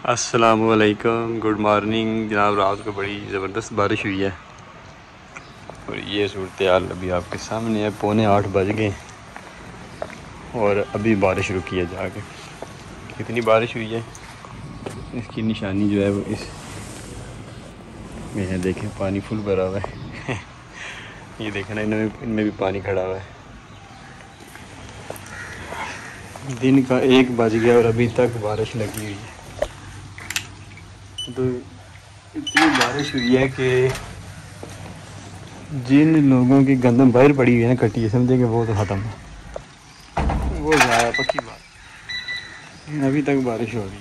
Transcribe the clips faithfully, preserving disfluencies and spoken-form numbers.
अस्सलामुअलैकुम, good morning जनाब। रात को बड़ी ज़बरदस्त बारिश हुई है और ये सूरत हाल अभी आपके सामने है। पौने आठ बज गए और अभी बारिश रुकी है जाके। कितनी बारिश हुई है इसकी निशानी जो है वो इस में है। देखें पानी फुल भरा हुआ है। ये देखें ना, इनमें इनमें भी पानी खड़ा हुआ है। दिन का एक बज गया और अभी तक बारिश लगी हुई है। तो इतनी बारिश हुई है कि जिन लोगों की गंदम बाहर पड़ी हुई है ना, कटी है, समझे कि वो तो ख़त्म है, वो ज़्यादा पक्की बात। अभी तक बारिश हो रही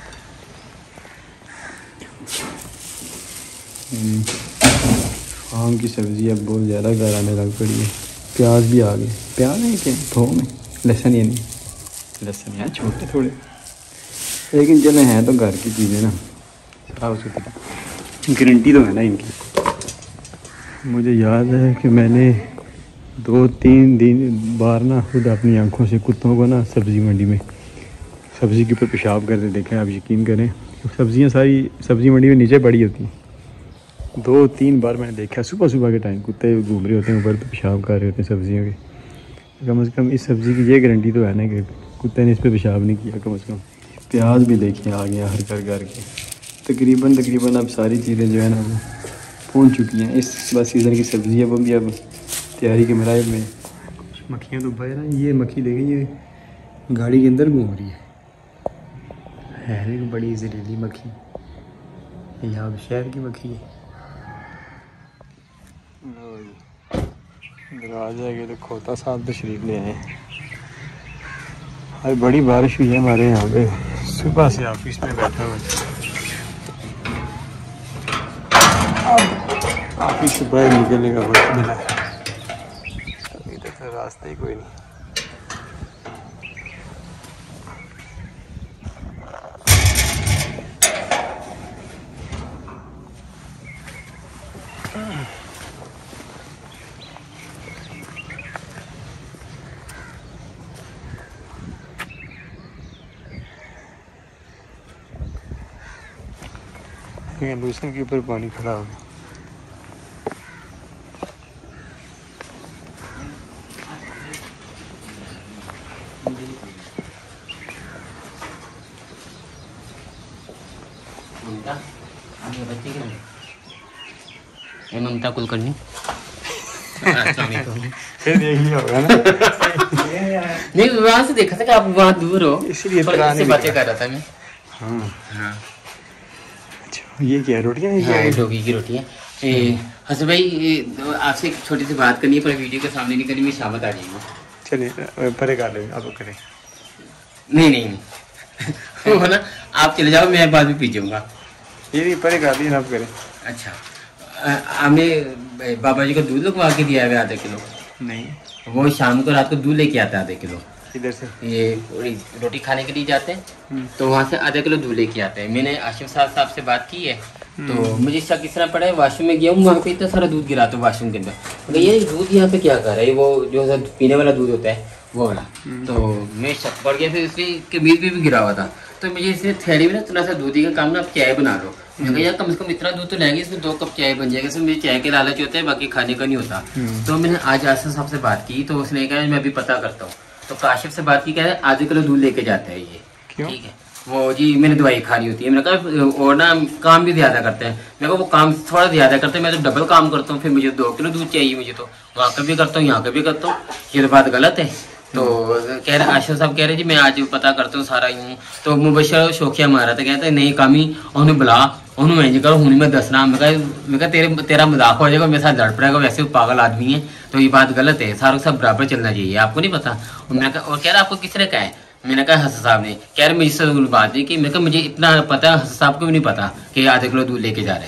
है। आम की सब्ज़ी अब बहुत ज़्यादा घर आने लग पड़ी है। प्याज भी आ गए। प्याज है क्या? थोम है, लहसुन ये नहीं, लहसुन है छोटे थोड़े, लेकिन चले हैं तो घर की चीज़ें ना, साफ सुथरी, गारंटी तो है ना इनकी। मुझे याद है कि मैंने दो तीन दिन बार ना खुद अपनी आंखों से कुत्तों को ना सब्ज़ी मंडी में सब्ज़ी के ऊपर पेशाब करते देखें। आप यकीन करें, सब्ज़ियां सारी सब्ज़ी मंडी में नीचे पड़ी होती हैं। दो तीन बार मैंने देखा सुबह सुबह के टाइम कुत्ते घूम रहे होते हैं ऊपर, तो पेशाब कर रहे होते हैं सब्ज़ियों के। कम से कम इस सब्ज़ी की ये गारंटी तो है ना कि कुत्ते ने इस पर पेशाब नहीं किया कम से कम। प्याज भी देखिए आ गया हर घर घर के। तकरीबन तकरीबन अब सारी चीज़ें जो है ना वो पहुँच चुकी हैं। इस बार सीज़न की सब्ज़ी है वो भी अब तैयारी के मराहल में। कुछ मक्खियाँ तो बाहर हैं। ये मक्खी देखें, ये गाड़ी के अंदर घूम रही है है एक बड़ी जहरीली मक्खी। ये यहाँ शहर की मक्खी है। दरवाजा के तो खोता साहब तशरीफ ले आए। आज बड़ी बारिश हुई है हमारे यहाँ पे, सुबह से ऑफिस में बैठा हुआ है। अब ऑफिस से बाहर निकलने का वक्त मिला है, अभी तक तो रास्ते ही कोई नहीं। लूसन के ऊपर पानी खड़ा हो गया। ममता कुलकर्णी फिर देख लिया होगा ना। नहीं, वहाँ से देखा था कि आप वहाँ दूर हो, इसीलिए इससे बातें कर रहा था मैं। हाँ हाँ, अच्छा ये क्या रोटियाँ हैं? हाँ, डोगी की रोटी है। हसन भाई, आपसे एक छोटी सी बात करनी है पर वीडियो के सामने नहीं करनी, मैं शामत आ जाएंगे। चलिए परे कर लेंगे, आप करें। नहीं नहीं नहीं वो ना, आप चले जाओ, मैं बाद में पी जाऊँगा। ये नहीं परे कर लीजिए, आप करें। अच्छा, हमने बाबा जी को दूध लगवा के दिया है आधा किलो। नहीं, वो शाम को रात को दूध लेके आता है आधा किलो। इधर से ये रोटी खाने के लिए जाते हैं तो वहाँ से आधा किलो दूध लेके आते हैं। मैंने आशिफ साहब साहब से बात की है तो मुझे शक किस तरह पड़ा है, वॉशरूम में गया हूँ, वहाँ पे इतना सारा दूध गिरा था वॉशरूम के अंदर। ये दूध यहाँ पे क्या कर रहा है, वो जो पीने वाला दूध होता है वो वाला। तो मैं शक पड़ गया, फिर इसलिए कमीज भी, भी गिरा हुआ था। तो मुझे इसलिए थैली में ना थोड़ा सा दूध का काम ना, आप चाय बना लो। मैं कहा यार कम से कम इतना दूध तो लेंगे, इसमें दो कप चाय बन जाएगा। इसमें मेरी चाय के लालच होता है, बाकी खाने का नहीं होता। तो मैंने आज आसिफ साहब से बात की तो उसने कहा मैं अभी पता करता हूँ। तो काशिफ से बात की, कह रहे आधे किलो दूध लेके जाता है ये। ठीक है, वो जी मैंने दवाई खानी होती है। मैंने कहा और ना काम भी ज्यादा करते हैं। मैं कहा वो काम थोड़ा ज्यादा करते हैं, मैं तो डबल काम करता हूँ, फिर मुझे दो किलो दूध चाहिए। मुझे तो वहाँ का भी करता हूँ, यहाँ का भी करता हूँ, ये तो बात गलत है। तो कह रहे आशिफ साहब कह रहे जी मैं आज पता करता हूँ सारा यूँ। तो मुबशर शौकिया मारा था, कहते नहीं कामी उन्हें बुला, उन्होंने इंज करो, हूँ मैं दसना। मैं कहा मैं कहा तेरे तेरा मजाक हो जाएगा, मेरे साथ लड़ पड़ेगा, वैसे पागल आदमी है, तो ये बात गलत है, सारों सब बराबर चलना चाहिए, आपको नहीं पता। और मैंने कहा और कह रहा आपको किसने कहा है? मैंने कहा हसन साहब ने। कह रहे मुझसे बात है कि मैं कहा मुझे इतना पता है, हसन साहब को भी नहीं पता कि आधे किलो दूध लेके जा रहे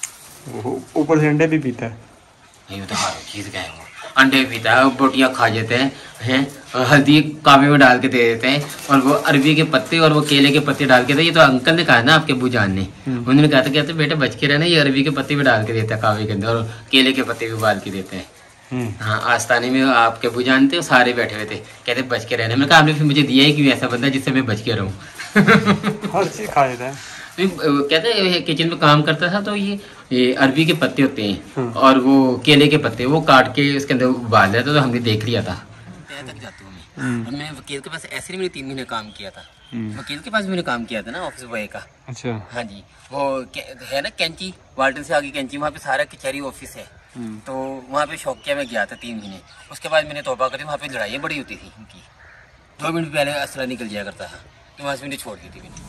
हैं। ऊपर से अंडे भी पीता है। नहीं तो हर चीज़ का है, वो अंडे पीता है, बोटियाँ खा जाते हैं हैं और हल्दी कावे में डाल के दे देते हैं, और वो अरबी के पत्ते और वो केले के पत्ते डाल के दे। ये तो अंकल ने कहा ना आपके अबू जान ने, उन्होंने कहा था कहते बेटे बच के रहना, ये अरबी के पत्ते भी डाल के देता है कावे के अंदर, और केले के पत्ते भी उबाल के देते हैं। हाँ, आस्तानी में आपके अबू जानते हो सारे बैठे हुए थे, कहते बच के रहना। मैंने कहा आपने फिर मुझे दिया है कि ऐसा बंदा जिससे मैं बच के रहूँ। हर चीज़ खा लेता है। तो कहते हैं किचन में काम करता था तो ये ये अरबी के पत्ते होते हैं हाँ। और वो केले के पत्ते वो काट के उसके अंदर उबाल दिया था तो हमने देख लिया था। तक जाती हूँ मैं और मैं वकील के पास ऐसे ही मैंने तीन महीने काम किया था। वकील के पास भी मैंने काम किया था ना ऑफिस बॉय का। अच्छा हाँ जी वो है ना कैंची वाल्टन से आगे कैंची वहाँ पे सारा कचहरी ऑफिस है तो वहाँ पे शौकिया में गया था तीन महीने। उसके बाद मैंने तौबा करी वहाँ पे लड़ाइयाँ बड़ी होती थी उनकी दो मिनट पहले असला निकल जाया करता था तो वहाँ से मैंने छोड़ दी थी मैंने।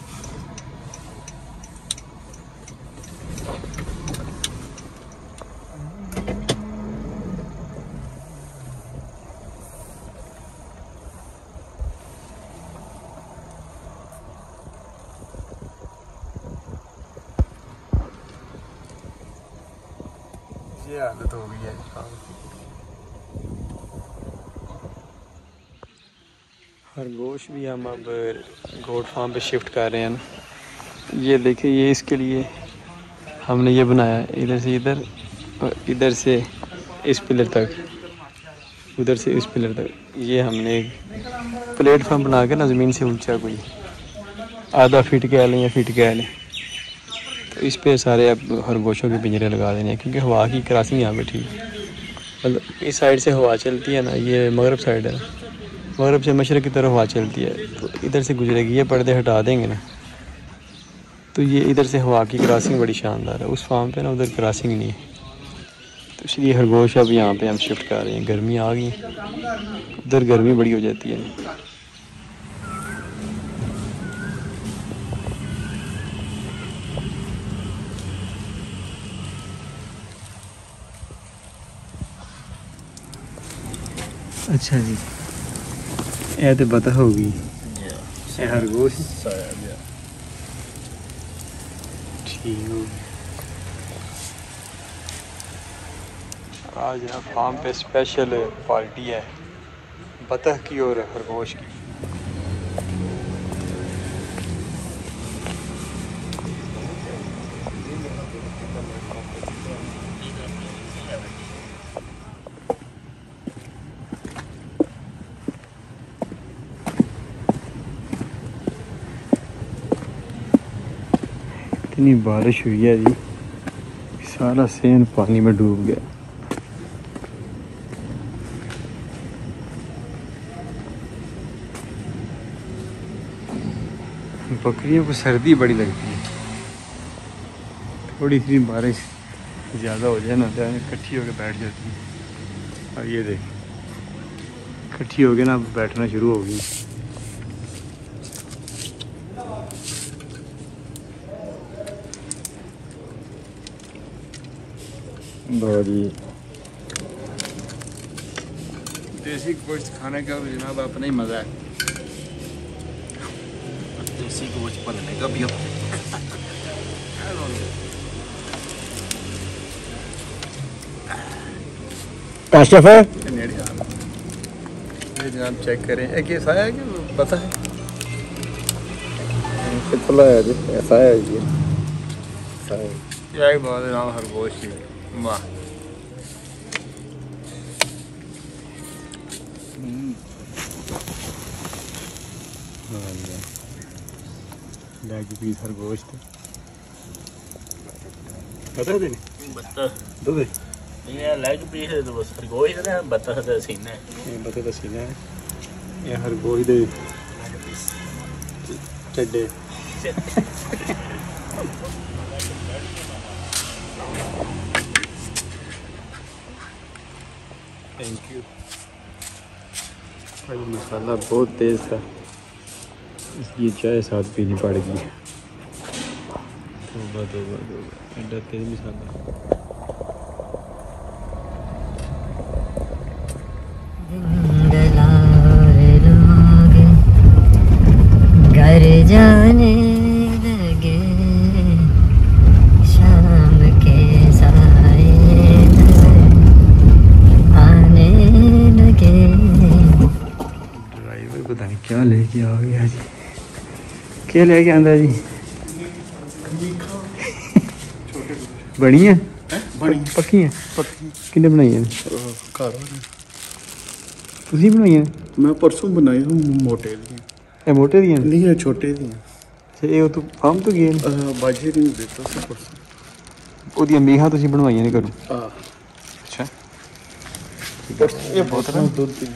ये आदत हो गई है खरगोश भी हम अब गोट फार्म पे शिफ्ट कर रहे हैं ना। ये देखिए ये इसके लिए हमने ये बनाया इधर से इधर और इधर से इस पिलर तक उधर से इस पिलर तक ये हमने एक प्लेटफॉर्म बना के ना ज़मीन से ऊंचा कोई आधा फीट कह लें या फीट कह लें तो इस पे सारे अब खरगोशों के पिंजरे लगा देने हैं क्योंकि हवा की क्रॉसिंग यहाँ पे ठीक मतलब इस साइड से हवा चलती है ना ये मगरब साइड है ना मगरब से मशरक़ की तरफ हवा चलती है तो इधर से गुजरेगी ये पर्दे हटा देंगे ना तो ये इधर से हवा की क्रॉसिंग बड़ी शानदार है। उस फार्म पे ना उधर क्रॉसिंग नहीं है तो इसलिए खरगोश अब यहाँ पे हम शिफ्ट कर रहे हैं। गर्मी आ गई उधर गर्मी बड़ी हो जाती है। अच्छा जी ये तो पता होगी खरगोश ठीक हो आज यहाँ फार्म पे स्पेशल पार्टी है बतख की और खरगोश की। इतनी बारिश हुई है जी सारा सेन पानी में डूब गया। बकरियों को सर्दी बड़ी लगती है थोड़ी सी बारिश ज़्यादा हो जाए ना तो इकट्ठी होकर बैठ जाती है। और ये देख इकट्ठी हो गई ना बैठना शुरू हो गई। बड़ी देसी गोश्त खाने का जनाब अपना ही मज़ा है। देसी गोश्त बनने का भी काशिफ है ये जनाब चेक करें एक ऐसा है कि पता है कितना है जी ऐसा है ये ऐसा है क्या ही बात है नाम खरगोश की वाह लेग पीस खरगोश पता है बता दो दे ये लेग पीस है तो बस खरगोश है बता है सीना है ये बता है सीना है ये खरगोश दे चड्डे थैंक यू। भाई मसाला बहुत तेज़ था इसलिए चाय साथ पीनी पड़ेगी। तौबा तौबा तौबा एडा तेज़ मसाला। घर जाने लगे शाम के साए आने लगे। ड्राइवर पता नहीं क्या लेके आ गया जी क्या लेके आंदा जी बनी है पक्की है किन्ने बनाई है तुसी बनाई है मैं परसों बनाई हूँ मोटे दी मोटे दी नहीं है छोटे दी ਇਹ ਤੂੰ ਫਾਰਮ ਤੋਂ ਗਏ ਬਾਜੇ ਨਹੀਂ ਦਿੱਤਾ ਸੀ ਪਰਸੋਂ ਉਹਦੀਆਂ ਮੇਹਾਂ ਤੁਸੀਂ ਬਣਵਾਈਆਂ ਨੇ ਘਰੋਂ ਹਾਂ ਅੱਛਾ ਇਹ ਬਹੁਤ ਨਾ ਦੁੱਧ ਪੀ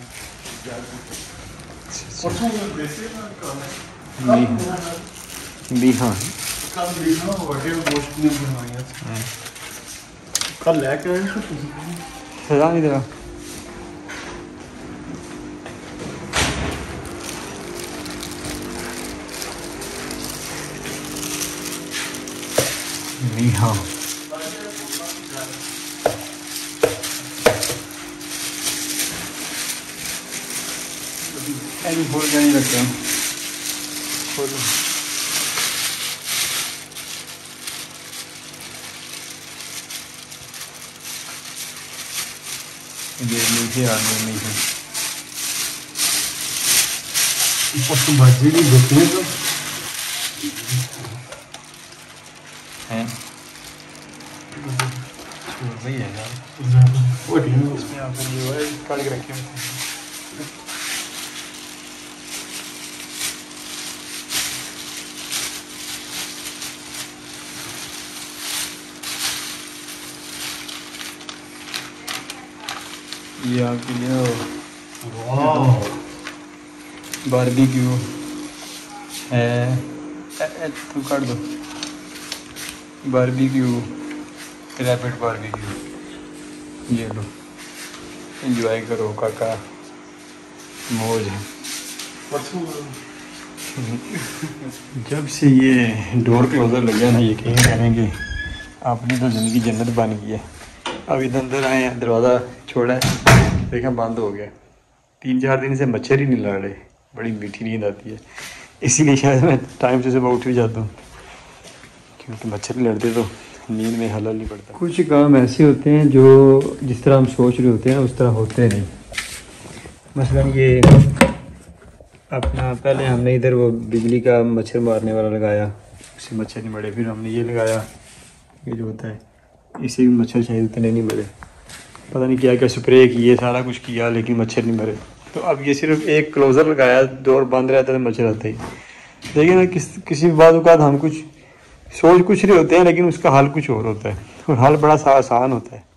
ਪਰਸੋਂ ਦੇਸੀ ਨਾ ਮੇਹਾਂ ਕੱਲ ਦੇਖਣਾ ਵੱਡੇ ਗੋਸ਼ਤ ਨਹੀਂ ਬਣਵਾਈਆਂ ਕੱਲ ਲੈ ਕੇ ਆਏ ਤੁਸੀਂ ਸਜ਼ਾ ਨਹੀਂ ਦੇਣਾ ਮੇਹਾਂ ਇਹਨੂੰ ਹੋਰ ਜਾਣੀ ਰੱਖਿਆ ਖੋਲ ये मीठे आलू में है पशु भाजी भी देते हैं तो हैं वही है यार वो ठीक है उसमें आपको ये है काट के रखे हुए थे ये आपके लिए वाह बारबेक्यू है तू काट दो बारबेक्यू रैपिड बारबेक्यू ये लो एंजॉय करो काका मौज है जब से ये डोर क्लोजर लग गया ना यकीन करेंगे अपनी तो ज़िंदगी जन्नत बन गई है। अब इधर अंदर आए हैं दरवाज़ा छोड़ा है देखा बंद हो गया तीन चार दिन से मच्छर ही नहीं लड़ रहे बड़ी मीठी नींद आती है इसीलिए शायद मैं टाइम से सुबह उठ भी जाता हूँ क्योंकि मच्छर ही लड़ते तो नींद में हलल नहीं पड़ता। कुछ काम ऐसे होते हैं जो जिस तरह हम सोच रहे होते हैं उस तरह होते नहीं। मसलन ये अपना पहले हमने इधर वो बिजली का मच्छर मारने वाला लगाया उससे मच्छर नहीं मरे फिर हमने ये लगाया ये जो होता है इससे भी मच्छर शायद इतने नहीं मरे पता नहीं क्या क्या स्प्रे किए सारा कुछ किया लेकिन मच्छर नहीं मरे। तो अब ये सिर्फ एक क्लोज़र लगाया डोर बंद रहता है तो मच्छर आता ही। देखिए ना किस किसी बात का हम कुछ सोच कुछ रहे होते हैं लेकिन उसका हल कुछ और होता है और हल बड़ा सा आसान होता है।